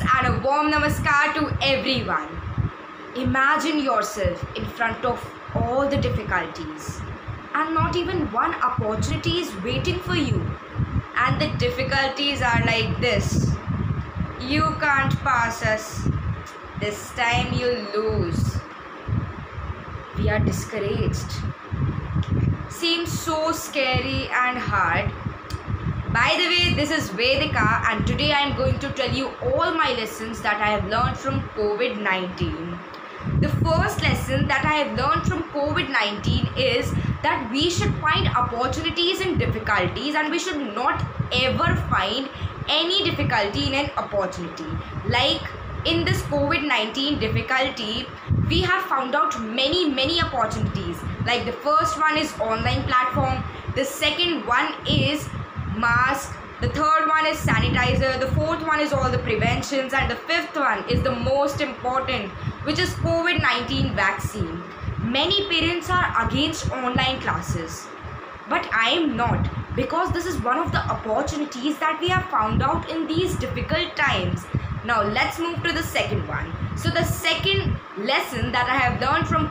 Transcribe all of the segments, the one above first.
and a warm namaskar to everyone. Imagine yourself in front of all the difficulties and not even one opportunity is waiting for you. And the difficulties are like this. You can't pass us. This time you'll lose. We are discouraged. Seems so scary and hard. By the way, this is Vedika and today I am going to tell you all my lessons that I have learned from COVID-19. The first lesson that I have learned from COVID-19 is that we should find opportunities in difficulties and we should not ever find any difficulty in an opportunity. Like in this COVID-19 difficulty, we have found out many opportunities. Like the first one is online platform, the second one is mask, the third one is sanitizer, the fourth one is all the preventions, and the fifth one is the most important, which is COVID-19 vaccine. Many parents are against online classes, but I am not, because this is one of the opportunities that we have found out in these difficult times. Now let's move to the second one. So the second lesson that I have learned from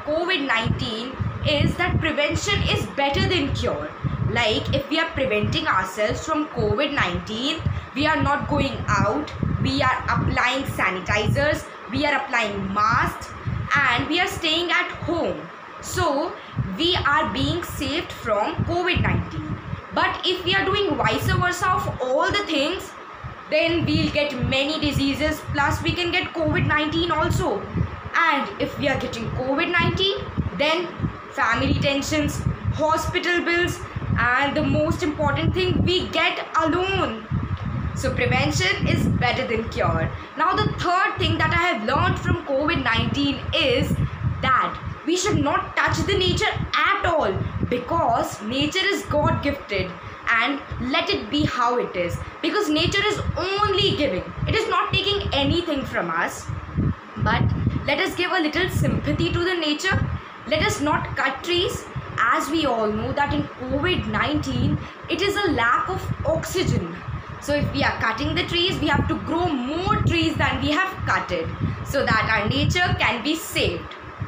COVID-19 is that prevention is better than cure. Like if we are preventing ourselves from COVID-19, we are not going out, we are applying sanitizers, we are applying masks, and we are staying at home. So we are being saved from COVID-19. But if we are doing vice versa of all the things, then we'll get many diseases, plus we can get COVID-19 also. And if we are getting COVID-19, then family tensions, hospital bills, and the most important thing, we get alone. So prevention is better than cure. Now the third thing that I have learned from COVID-19 is that we should not touch the nature at all, because nature is God gifted, and let it be how it is, because nature is only giving. It is not taking anything from us. But let us give a little sympathy to the nature. Let us not cut trees. As we all know that in COVID-19, it is a lack of oxygen. So if we are cutting the trees, we have to grow more trees than we have cutted, so that our nature can be saved.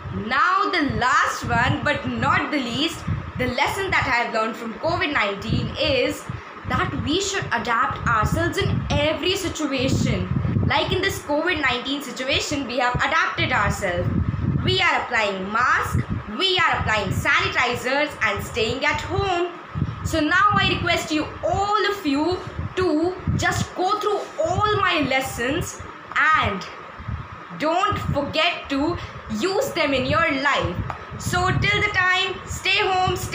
Now the last one, but not the least, the lesson that I have learned from COVID-19 is that we should adapt ourselves in every situation. Like in this COVID-19 situation, we have adapted ourselves. We are applying masks, we are applying sanitizers and staying at home. So now I request you, all of you, to just go through all my lessons and don't forget to use them in your life. So till the time, stay home, stay